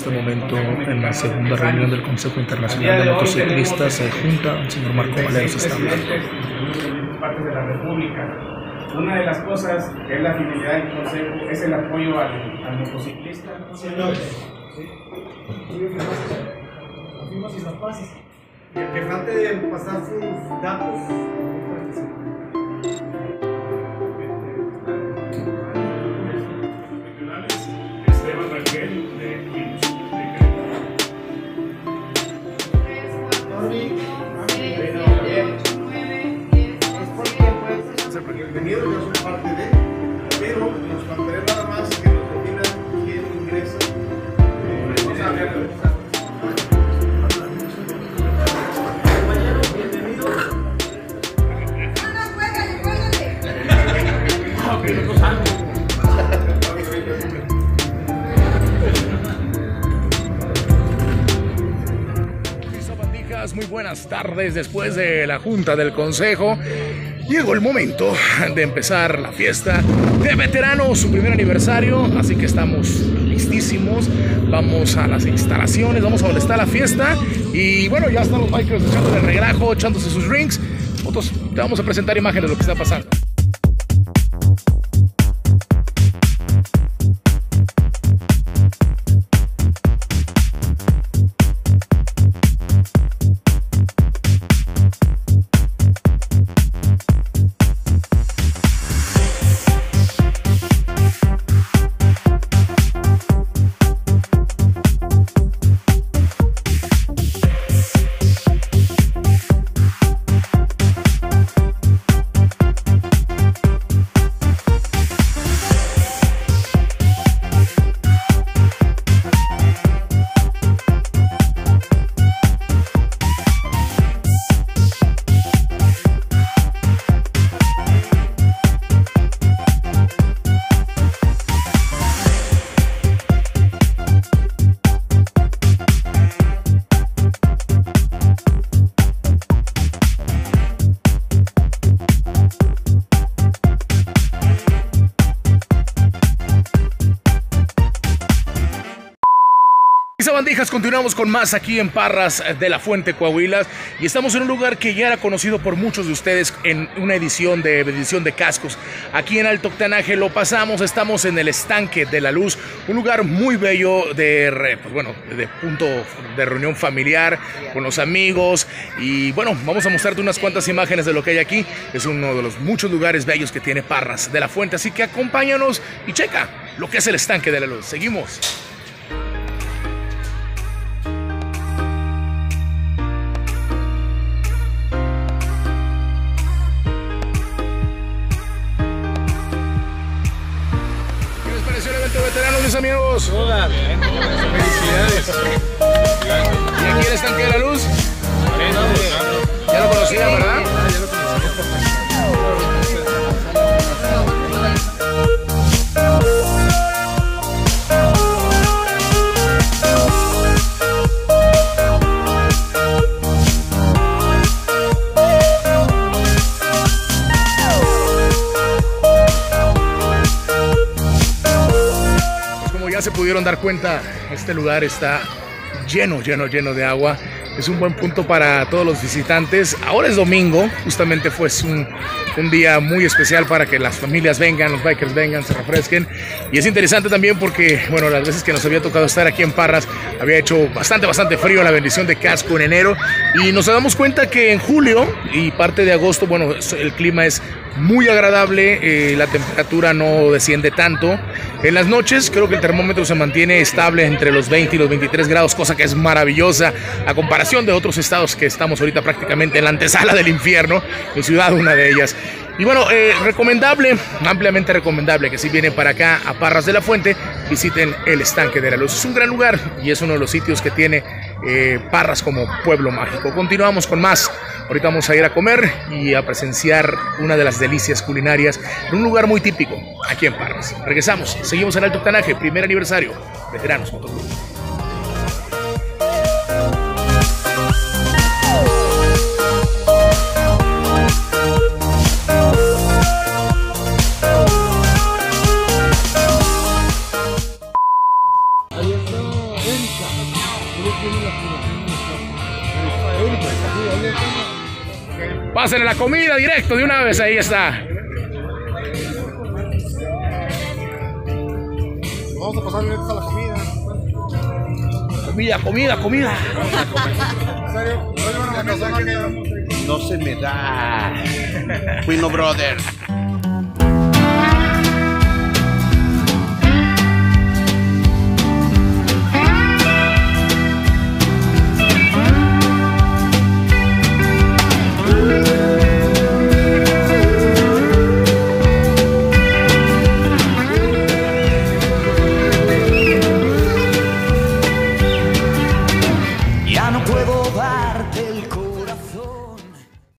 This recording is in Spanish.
este momento en la segunda reunión del Consejo Internacional de Motociclistas se junta el señor Marco Valeros está hablando. Partes de la República. Una de las cosas que es la finalidad del Consejo es el apoyo al motociclista. Que trate de pasar sus datos. Esteban Rangel de Queens. Bienvenidos, yo soy parte de, pero nos faltaría nada más que nos definan quién ingresa. Vamos a ver. Muy buenas tardes. Después de la junta del consejo llegó el momento de empezar la fiesta de veteranos, su primer aniversario, así que estamos listísimos. Vamos a las instalaciones, vamos a donde está la fiesta y bueno, ya están los bikers echándole relajo, echándose sus drinks. Nosotros te vamos a presentar imágenes de lo que está pasando. Sabandijas, continuamos con más aquí en Parras de la Fuente, Coahuila, y estamos en un lugar que ya era conocido por muchos de ustedes en una edición de cascos. Aquí en Alto Octanaje lo pasamos, estamos en el Estanque de la Luz, un lugar muy bello de punto de reunión familiar con los amigos. Y bueno, vamos a mostrarte unas cuantas imágenes de lo que hay aquí. Es uno de los muchos lugares bellos que tiene Parras de la Fuente, así que acompáñanos y checa lo que es el Estanque de la Luz. Seguimos. Veteranos, mis amigos. Felicidades. ¿Y aquí el Estanque de la Luz? Ya lo conocía, ¿verdad? Ya se pudieron dar cuenta, este lugar está lleno de agua. Es un buen punto para todos los visitantes. Ahora es domingo, justamente fue un día muy especial para que las familias vengan, los bikers vengan, se refresquen. Y es interesante también porque, bueno, las veces que nos había tocado estar aquí en Parras, había hecho bastante frío, la bendición de casco en enero. Y nos damos cuenta que en julio y parte de agosto, bueno, el clima es muy agradable, la temperatura no desciende tanto. En las noches creo que el termómetro se mantiene estable entre los 20 y los 23 grados, cosa que es maravillosa a comparación de otros estados que estamos ahorita prácticamente en la antesala del infierno, mi ciudad una de ellas. Y bueno, recomendable, ampliamente recomendable que si vienen para acá a Parras de la Fuente, visiten el Estanque de la Luz. Es un gran lugar y es uno de los sitios que tiene Parras como pueblo mágico. Continuamos con más. Ahorita vamos a ir a comer y a presenciar una de las delicias culinarias en un lugar muy típico aquí en Parras. Regresamos, seguimos en Alto Octanaje, primer aniversario, Veteranos Motoclub. Pásenle la comida directo de una vez, ahí está. Vamos a pasar directo a la comida. Comida. ¿En serio? No se me da. Cuino Brother.